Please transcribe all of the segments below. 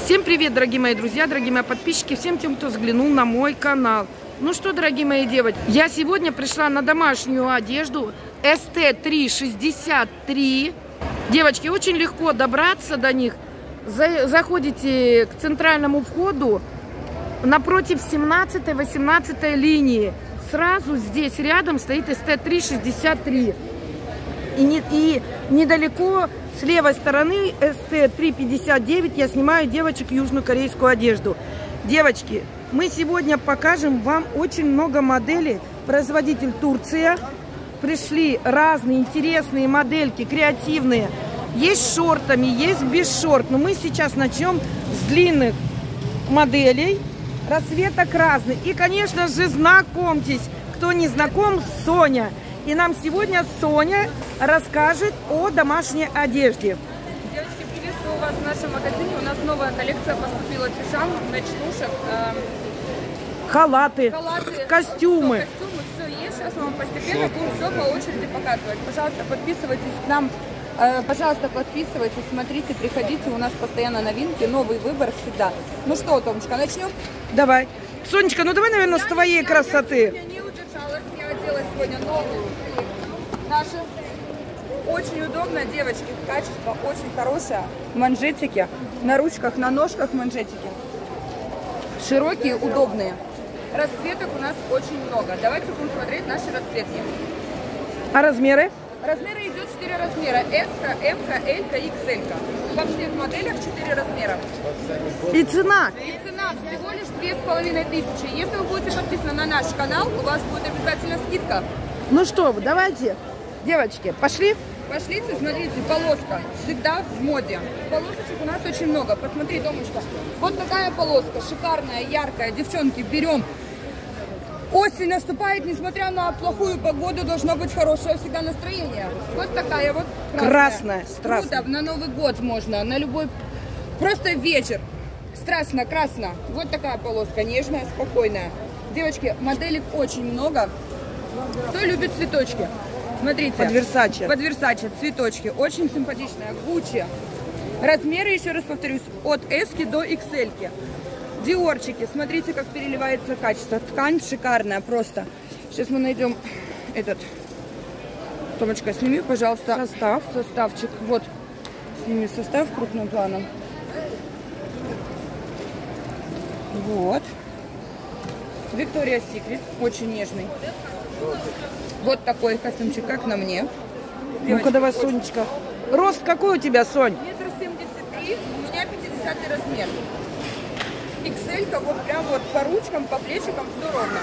Всем привет, дорогие мои друзья, дорогие мои подписчики, всем тем, кто взглянул на мой канал. Ну что, дорогие мои девочки, я сегодня пришла на домашнюю одежду ST363. Девочки, очень легко добраться до них. Заходите к центральному входу напротив 17-18 линии. Сразу здесь рядом стоит ST363. И недалеко с левой стороны ST359 я снимаю девочек южнокорейскую одежду. Девочки, мы сегодня покажем вам очень много моделей. Производитель Турция. Пришли разные интересные модельки, креативные. Есть с шортами, есть без шорт. Но мы сейчас начнем с длинных моделей. Расцветок разный. И, конечно же, знакомьтесь, кто не знаком, Соня. И нам сегодня Соня расскажет о домашней одежде. Девочки, приветствую вас в нашем магазине. У нас новая коллекция поступила пижам, ночнушек, Халаты, костюмы. Все есть. Сейчас мы вам постепенно будем все по очереди показывать. Пожалуйста, подписывайтесь к нам. Пожалуйста, подписывайтесь, смотрите, приходите. У нас постоянно новинки, новый выбор всегда. Ну что, Томочка, начнем? Давай. Сонечка, ну давай, наверное, с твоей красоты. Я не удержалась, я одела сегодня новую. Наши очень удобно, девочки, качество очень хорошее. Манжетики на ручках, на ножках манжетики. Широкие, удобные. Расцветок у нас очень много. Давайте будем смотреть наши расцветки. А размеры? Размеры идет 4 размера. S, M, L, XL. Во всех моделях 4 размера. И цена? И цена всего лишь 2500. Если вы будете подписаны на наш канал, у вас будет обязательно скидка. Ну что, давайте, девочки, пошли? Пошлите, смотрите, полоска всегда в моде. Полосочек у нас очень много. Посмотри, Домочка, вот такая полоска, шикарная, яркая. Девчонки, берем. Осень наступает, несмотря на плохую погоду, должно быть хорошее всегда настроение. Вот такая вот красная, страстная. На Новый год можно, на любой, просто вечер. Страстно, красно. Вот такая полоска, нежная, спокойная. Девочки, моделек очень много. Кто любит цветочки? Смотрите. Под Versace. Под Versace цветочки. Очень симпатичная. Гуччи. Размеры, еще раз повторюсь, от S до XL. Диорчики. Смотрите, как переливается качество. Ткань шикарная просто. Сейчас мы найдем этот. Томочка, сними, пожалуйста, составчик. Вот. Сними состав крупным планом. Вот. Victoria's Secret. Очень нежный. Вот такой костюмчик, как на мне. Ну-ка давай, Сонечка. Рост какой у тебя, Сонь? 1,73 м, у меня 50 размер. XL, вот прям вот по ручкам, по плечикам все ровно.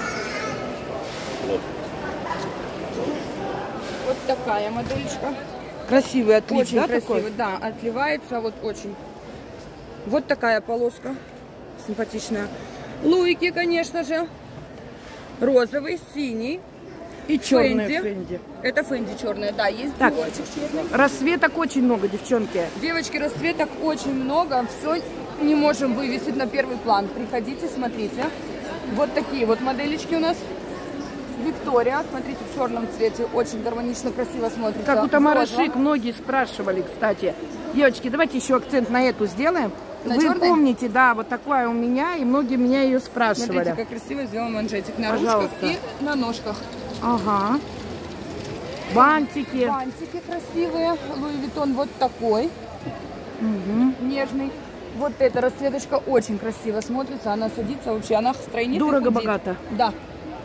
Вот такая модельчка. Красивый отлив, очень да, красивый, такой? да, отливается вот очень. Вот такая полоска, симпатичная. Луики, конечно же. Розовый, синий. И черный Фенди. Это Фенди черная, да, есть так, диорчик черный. Расцветок очень много, девчонки. Девочки, расцветок очень много, все не можем вывесить на первый план. Приходите, смотрите. Вот такие вот моделечки у нас. Виктория, смотрите, в черном цвете, очень гармонично, красиво смотрится. Как у Тамары Шик, многие спрашивали, кстати. Девочки, давайте еще акцент на эту сделаем. На Вы черной? помните, да, вот такая у меня, и многие меня ее спрашивали. Смотрите, как красиво сделан манжетик на Пожалуйста. ручках и на ножках. Ага. Бантики. Бантики красивые. Луи Виттон вот такой. Угу. Нежный. Вот эта расцветочка очень красиво смотрится. Она садится вообще, она стройнит. Дорого-богато. Да.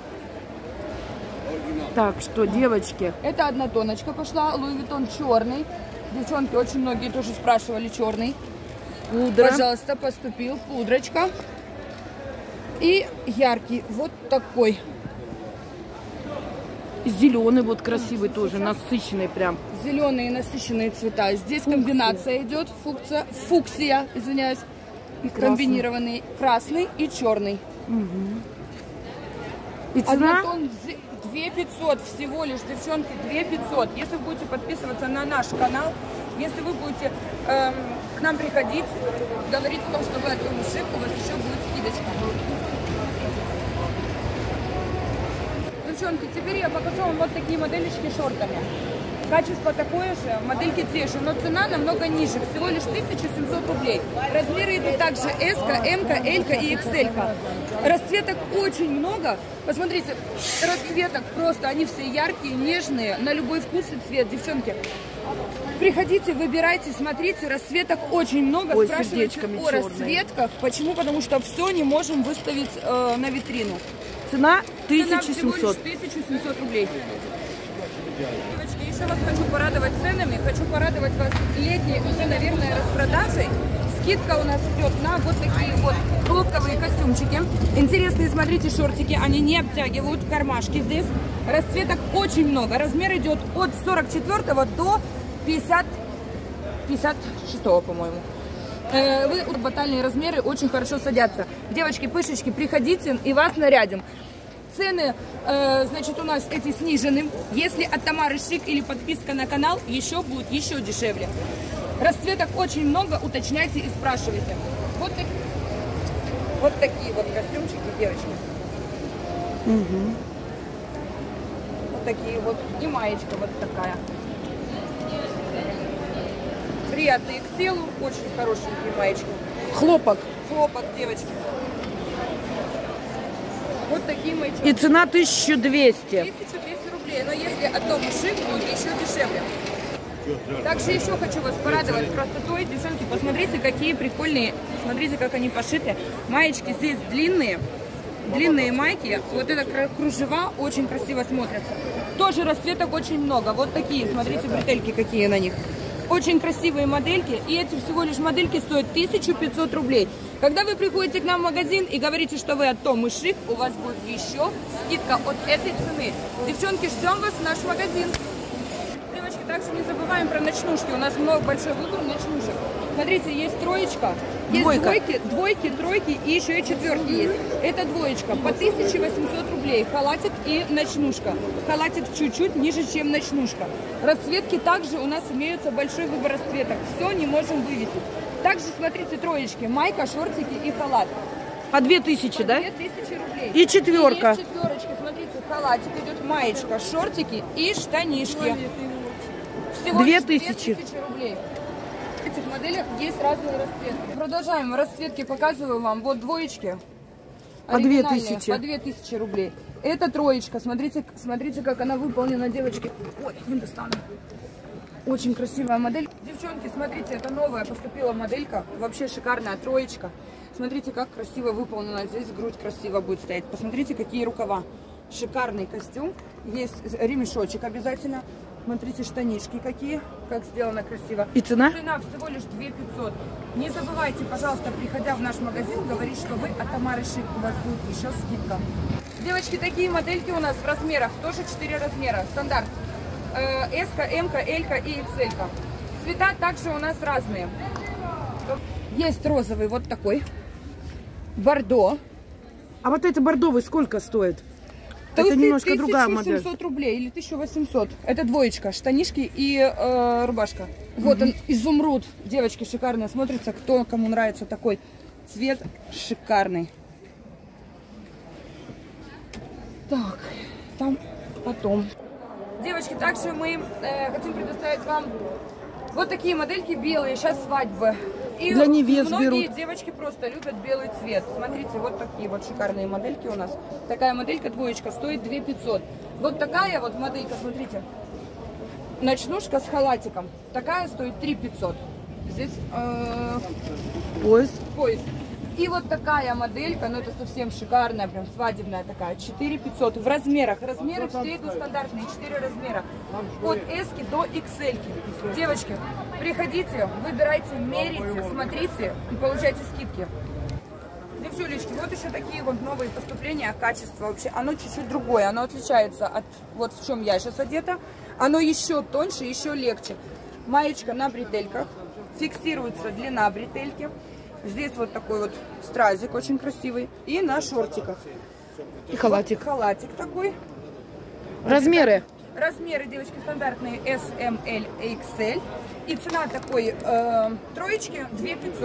Так, что, девочки? Это однотоночка пошла. Луи Виттон черный. Девчонки, очень многие тоже спрашивали черный. Пудра. Пожалуйста, поступил. Пудрочка. И яркий. Вот такой. Зеленый вот красивый тоже, насыщенный прям. Зеленые насыщенные цвета. Здесь комбинация идет. Фуксия, извиняюсь. И красный. Комбинированный красный и черный. Угу. И цена? Однотон 2500 всего лишь, девчонки, 2500. Если вы будете подписываться на наш канал, если вы будете к нам приходить, говорить о том, что вы от Томы Шик, у вас еще будет скидочка. Девчонки, теперь я покажу вам вот такие моделечки шортами. Качество такое же, модельки те же, но цена намного ниже, всего лишь 1700 рублей. Размеры идут также S, M, L и XL. Расцветок очень много. Посмотрите, расцветок просто, они все яркие, нежные, на любой вкус и цвет, девчонки. Приходите, выбирайте, смотрите, расцветок очень много. Ой, спрашивайте о расцветках. Почему? Потому что все не можем выставить на витрину. Цена Цена всего лишь 1700. 1700 рублей. Девочки, еще вас хочу порадовать ценами, хочу порадовать вас летней уже, наверное, распродажей. Скидка у нас идет на вот такие вот хлопковые костюмчики. Интересные, смотрите, шортики, они не обтягивают, кармашки здесь. Расцветок очень много, размер идет от 44 до 56, по-моему. Вы батальные размеры очень хорошо садятся. Девочки, пышечки, приходите и вас нарядим. Цены, значит, у нас эти снижены. Если от Тамары Шик или подписка на канал, еще будет еще дешевле. Расцветок очень много, уточняйте и спрашивайте. Вот такие вот костюмчики, девочки. Угу. Вот такие вот. И маечка вот такая. Приятные к телу, очень хорошенькие маечки. Хлопок. Хлопок, девочки. Вот такие маечки. И цена 1200. 1200 рублей, но если от дома Шик, будет еще дешевле. Также еще хочу вас порадовать красотой. Девчонки, посмотрите, какие прикольные. Смотрите, как они пошиты. Маечки здесь длинные. Длинные майки. Вот это кружева очень красиво смотрятся. Тоже расцветок очень много. Вот такие, смотрите, бретельки какие на них. Очень красивые модельки. И эти всего лишь модельки стоят 1500 рублей. Когда вы приходите к нам в магазин и говорите, что вы от Том и Шик, у вас будет еще скидка от этой цены. Девчонки, ждем вас в наш магазин. Девочки, также не забываем про ночнушки. У нас большой выбор ночнушек. Смотрите, есть троечка, есть двойки, тройки и еще и четверки есть. Это двоечка по 1800 рублей. Халатик и ночнушка. Халатик чуть-чуть ниже, чем ночнушка. Расцветки также у нас имеются большой выбор расцветок. Все не можем вывесить. Также смотрите, троечки, майка, шортики и халат. По 2000, да? 2000 рублей. И четверка. И есть четверочка, смотрите, халатик идет, маечка, шортики и штанишки. Всего 2000 рублей. В этих моделях есть разные расцветки. Продолжаем. Расцветки показываю вам. Вот двоечки. По 2000. По 2000 рублей. Это троечка. Смотрите, как она выполнена, девочки. Ой, не достану. Очень красивая модель. Девчонки, смотрите, это новая поступила моделька. Вообще шикарная троечка. Смотрите, как красиво выполнена. Здесь грудь красиво будет стоять. Посмотрите, какие рукава. Шикарный костюм. Есть ремешочек обязательно. Смотрите, штанишки какие, как сделано красиво. И цена? Цена всего лишь 2500. Не забывайте, пожалуйста, приходя в наш магазин, говорить, что вы от Тамары Шик. У вас будет еще скидка. Девочки, такие модельки у нас в размерах. Тоже 4 размера. Стандарт. S, M, L и XL. Цвета также у нас разные. Есть розовый вот такой. Бордо. А вот это бордовый сколько стоит? Это немножко другая модель. 1700 рублей или 1800. Это двоечка, штанишки и рубашка. Вот он, изумруд. Девочки, шикарно смотрится. Кому нравится такой цвет, шикарный. Так, там потом. Девочки, также мы хотим предоставить вам вот такие модельки белые. Сейчас свадьбы. И для невест многие берут. Девочки просто любят белый цвет. Смотрите, вот такие вот шикарные модельки у нас. Такая моделька двоечка стоит 2500. Вот такая вот моделька, смотрите. Ночнушка с халатиком. Такая стоит 3500. Здесь пояс. И вот такая моделька, ну это совсем шикарная, прям свадебная такая, 4500 в размерах. Размеры все идут стандартные, 4 размера. От S до XL. Девочки, приходите, выбирайте, мерите, смотрите и получайте скидки. Девчулечки, вот еще такие вот новые поступления, качество вообще. Оно чуть-чуть другое, оно отличается от вот в чем я сейчас одета. Оно еще тоньше, еще легче. Маечка на бретельках, фиксируется длина бретельки. Здесь вот такой вот стразик очень красивый. И на шортиках. И халатик. Вот халатик такой. Размеры? Размеры, девочки, стандартные S, M, L, XL. И цена такой троечки 2500.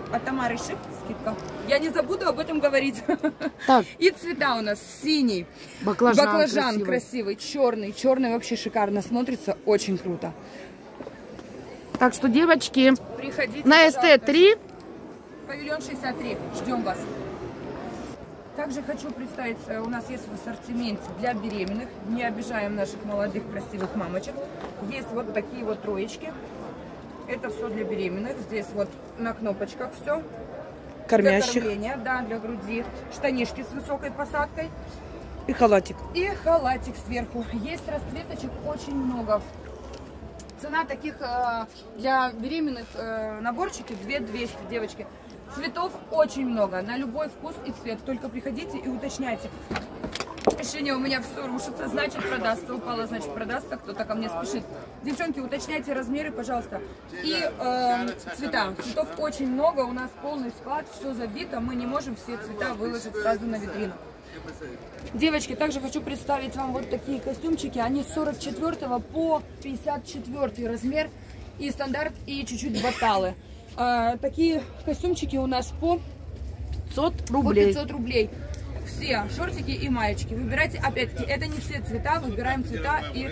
от Тамары Шип скидка. Я не забуду об этом говорить. Так. И цвета у нас синий, Баклажан красивый, черный вообще шикарно смотрится, очень круто. Так что, девочки, Приходите, на пожалуйста. СТ-3. Павильон 63. Ждем вас. Также хочу представить, у нас есть в ассортименте для беременных. Не обижаем наших молодых красивых мамочек. Есть вот такие вот троечки. Это все для беременных. Здесь вот на кнопочках все. Кормящих. Для кормления, да, для груди. Штанишки с высокой посадкой. И халатик. И халатик сверху. Есть расцветочек очень много. Цена таких для беременных наборчики 2200, девочки. Цветов очень много, на любой вкус и цвет. Только приходите и уточняйте. Ощущение, у меня все рушится, значит продастся. Упало, значит продастся. Кто-то ко мне спешит. Девчонки, уточняйте размеры, пожалуйста. И цвета. Цветов очень много, у нас полный склад, все забито. Мы не можем все цвета выложить сразу на витрину. Девочки, также хочу представить вам вот такие костюмчики. Они с 44 по 54 размер. И стандарт, и чуть-чуть баталы. Такие костюмчики у нас по 500 рублей. По 500 рублей. Все шортики и маечки. Выбирайте, опять-таки, это не все цвета, выбираем цвета. И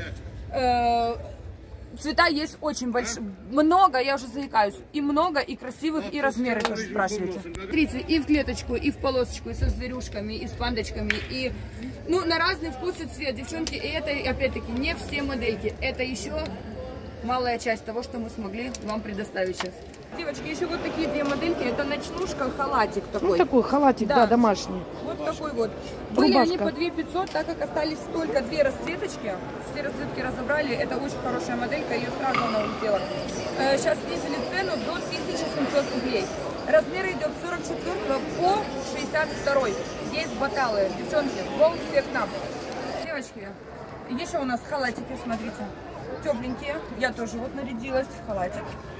цвета есть очень большие. Много, я уже заикаюсь. И много, и красивых, и размеры тоже спрашиваете. Смотрите, и в клеточку, и в полосочку, и со зверюшками, и с пандочками, и ну, на разный вкус и цвет, девчонки. И это, опять-таки, не все модельки. Это еще малая часть того, что мы смогли вам предоставить сейчас. Девочки, еще вот такие две модельки. Это ночнушка, халатик такой. Ну, такой халатик, да, домашний. Вот такой вот. Были Рубашка. они по 2500, так как остались только две расцветочки. Все расцветки разобрали. Это очень хорошая моделька, ее сразу она улетела. Сейчас снизили цену до 1700 рублей. Размер идет с 44 по 62. Есть баталы. Девчонки, волн все к нам. Девочки, еще у нас халатики, смотрите. Тепленькие. Я тоже вот нарядилась в халатик.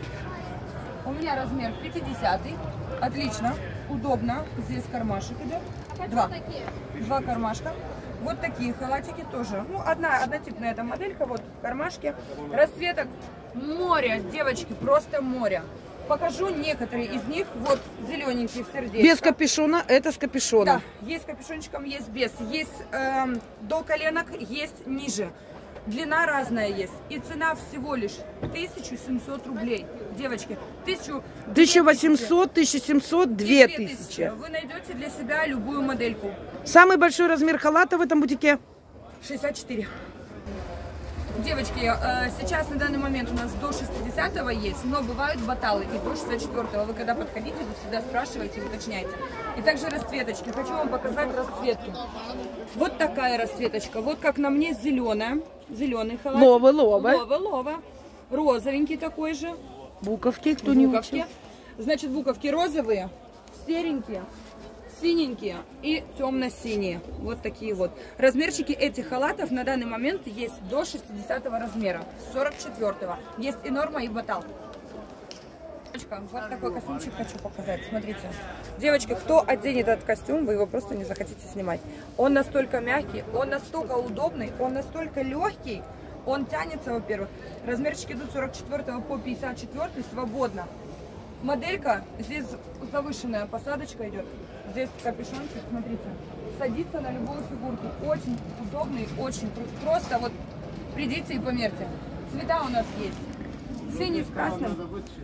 У меня размер 50-й. Отлично, удобно. Здесь кармашек идет. Два кармашка. Вот такие халатики тоже. Ну, однотипная эта моделька. Вот кармашки. Расцветок море, девочки, просто море. Покажу некоторые из них. Вот зелененькие в сердечко. Без капюшона, это с капюшоном. Да, есть с капюшончиком, есть без. Есть до коленок, есть ниже. Длина разная есть. И цена всего лишь 1700 рублей. Девочки, 1800, 1700, 2000. Вы найдете для себя любую модельку. Самый большой размер халата в этом бутике? 64. Девочки, сейчас на данный момент у нас до 60-го есть, но бывают баталы и до 64-го. Вы когда подходите, вы всегда спрашиваете, уточняйте. И также расцветочки. Хочу вам показать расцветки. Вот такая расцветочка. Вот как на мне зеленая. Зеленый халат. Лова. Розовенький такой же. Буковки, кто не учил. Значит, буковки розовые, серенькие, синенькие и темно-синие. Вот такие вот. Размерчики этих халатов на данный момент есть до 60 размера, 44-го. Есть и норма, и батал. Вот такой костюмчик хочу показать. Смотрите. Девочки, кто оденет этот костюм, вы его просто не захотите снимать. Он настолько мягкий, он настолько удобный, он настолько легкий. Он тянется, во-первых. Размерчики идут 44 по 54 свободно. Моделька, здесь завышенная посадочка идет. Здесь капюшончик, смотрите. Садится на любую фигурку. Очень удобный, очень просто. Вот придите и померьте. Цвета у нас есть. Синий с красным.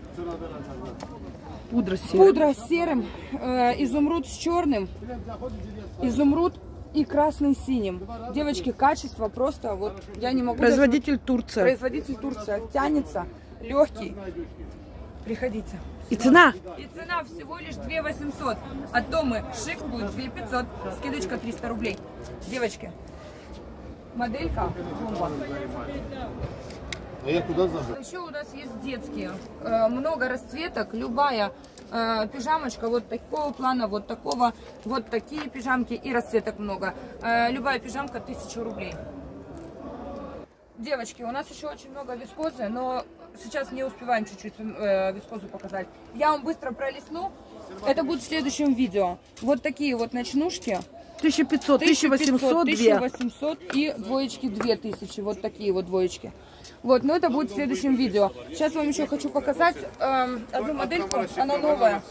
Пудра с серым. Пудра с серым. Изумруд с черным. Изумруд и красный с синим. Девочки, качество просто вот я не могу. Производитель даже... Турция. Производитель Турция. Тянется, легкий. Приходите. И цена? И цена всего лишь 2800. От Томы шик будет 2500. Скидочка 300 рублей. Девочки, моделька бомба. Еще у нас есть детские. Много расцветок. Любая пижамочка вот такого плана, вот такого, вот такие пижамки и расцветок много. Любая пижамка 1000 рублей. Девочки, у нас еще очень много вискозы, но сейчас не успеваем чуть-чуть вискозу показать. Я вам быстро пролистну. Это будет в следующем видео. Вот такие вот ночнушки. 1500, 1800, 1800 и двоечки 2000. Вот такие вот двоечки. Вот, но это будет в следующем видео. Сейчас вам еще хочу показать одну модельку, она новая.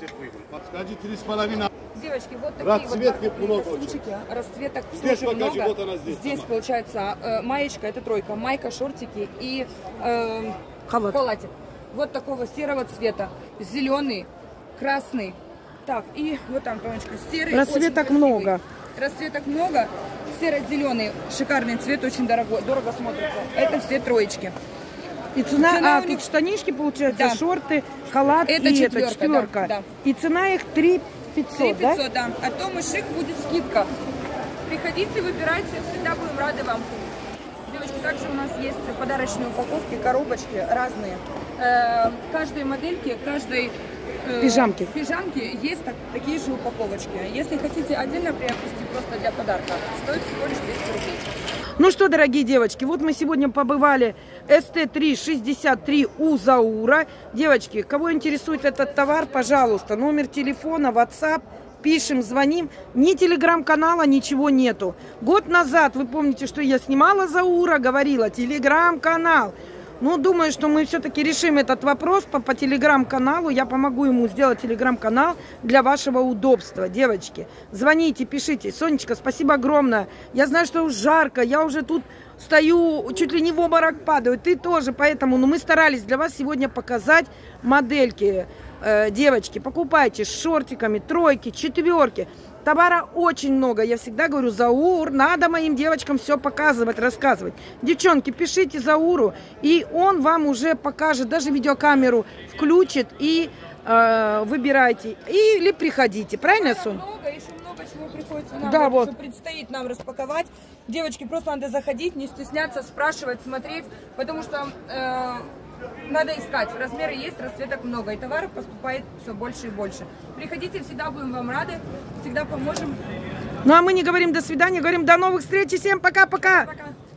Девочки, вот такие вот костюмчики, расцветок тоже много. Здесь получается маечка, это тройка, майка, шортики и халатик. Вот такого серого цвета, зеленый, красный. Так, и вот там, Тонечка, серый. Расцветок много. Расцветок много. Серо-зеленый, шикарный цвет, очень дорого смотрится. Это все троечки. И цена, у них... тут штанишки, получается, да. Шорты, халат это и четверка. Да. И цена их 3500, 3500, да? А то мы шик, будет скидка. Приходите, выбирайте, всегда будем рады вам. Девочки, также у нас есть подарочные упаковки, коробочки разные. Каждой модельки, каждой пижамки есть такие же упаковочки. Если хотите отдельно приобрести просто для подарка, стоит всего лишь 200 рублей. Ну что, дорогие девочки, вот мы сегодня побывали ST363 у Заура. Девочки, кого интересует этот товар, пожалуйста, номер телефона, WhatsApp, пишем, звоним. Ни телеграм-канала, ничего нету. Год назад, вы помните, что я снимала Заура, говорила, телеграм-канал. Ну, думаю, что мы все-таки решим этот вопрос по телеграм-каналу. Я помогу ему сделать телеграм-канал для вашего удобства. Девочки, звоните, пишите. Сонечка, спасибо огромное. Я знаю, что жарко, я уже тут стою, чуть ли не в обморок падаю. Ты тоже, поэтому, ну, мы старались для вас сегодня показать модельки. Девочки, покупайте с шортиками, тройки, четверки. Товара очень много. Я всегда говорю, Заур, надо моим девочкам все показывать, рассказывать. Девчонки, пишите Зауру, и он вам уже покажет, даже видеокамеру включит, и выбирайте. Или приходите. Правильно, Сон? Еще много чего приходится нам. Да, вот. Предстоит нам распаковать. Девочки, просто надо заходить, не стесняться, спрашивать, смотреть, потому что... надо искать. Размеры есть, расцветок много. И товаров поступает все больше и больше. Приходите, всегда будем вам рады. Всегда поможем. Ну а мы не говорим до свидания, говорим до новых встреч. И всем пока-пока. Пока.